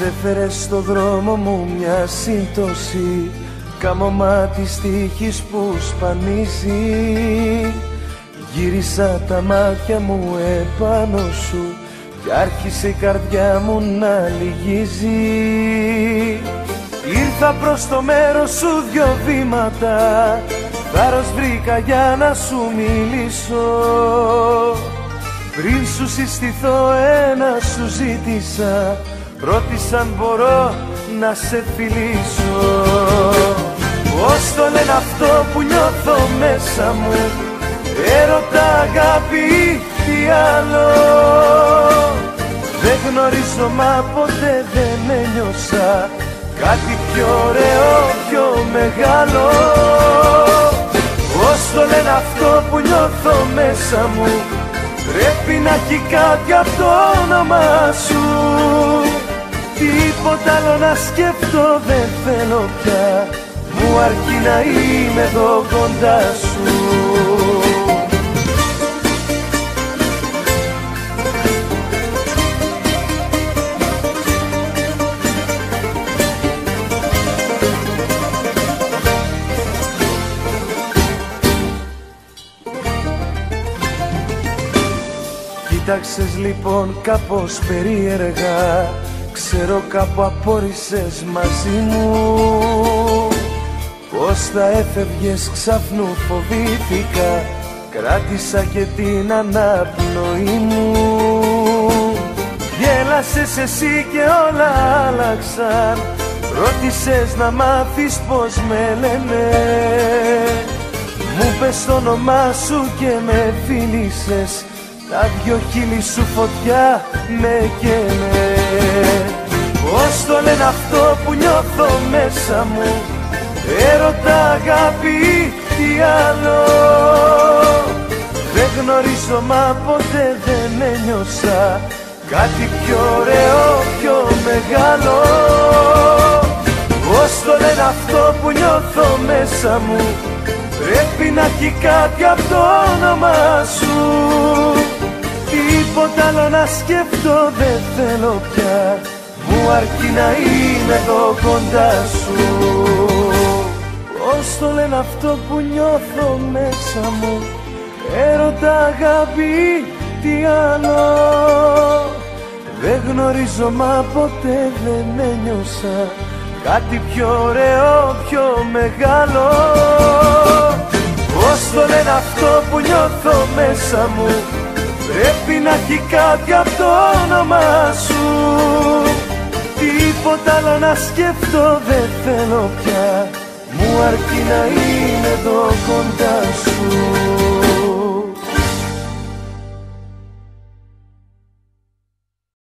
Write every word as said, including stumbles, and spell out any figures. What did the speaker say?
έφερε στο δρόμο μου μια σύμπτωση, κάμωμα της τύχης που σπανίζει. Γύρισα τα μάτια μου επάνω σου κι άρχισε η καρδιά μου να λυγίζει. Ήρθα προς το μέρος σου δυο βήματα, θάρρος βρήκα για να σου μιλήσω. Πριν σου συστηθώ ένα σου ζήτησα, ρώτησα αν μπορώ να σε φιλήσω. Πώς το λένε αυτό που νιώθω μέσα μου, έρωτα, αγάπη, τι άλλο. Δεν γνωρίζω μα ποτέ δεν ένιωσα κάτι πιο ωραίο, πιο μεγάλο. Πώς το λένε αυτό που νιώθω μέσα μου, πρέπει να έχει κάτι απ' το όνομα σου. Τίποτα άλλο να σκεφτώ δεν θέλω πια, μου αρκεί να είμαι εδώ κοντά σου. Κοίταξες λοιπόν κάπως περίεργα, ξέρω κάπου απόρρισες μαζί μου. Πώς θα έφευγες ξαφνού φοβήθηκα, κράτησα και την αναπνοή μου. Γέλασες εσύ και όλα άλλαξαν, ρώτησες να μάθεις πως με λένε. Μου πες το όνομά σου και με φίλησες, τα δυο χείλη σου φωτιά με καίνε. Πώς το λένε αυτό που νιώθω μέσα μου, έρωτα, αγάπη, τι άλλο. Δεν γνωρίζω μα ποτέ δεν ένιωσα κάτι πιο ωραίο, πιο μεγάλο. Πώς το λένε αυτό που νιώθω μέσα μου, πρέπει να έχει κάτι απ' το όνομα σου. Τίποτα άλλο να σκεφτώ δεν θέλω πια, μου αρκεί να είμαι εδώ κοντά σου. Πώς το λένε αυτό που νιώθω μέσα μου, έρωτα, αγάπη, τι άλλο. Δεν γνωρίζω μα ποτέ δεν ένιωσα κάτι πιο ωραίο, πιο μεγάλο. Πώς το λένε αυτό που νιώθω μέσα μου, πρέπει να έχει κάτι απ' το όνομα σου. Τίποτα άλλο να σκεφτώ δεν θέλω πια, μου αρκεί να είμαι εδώ κοντά σου.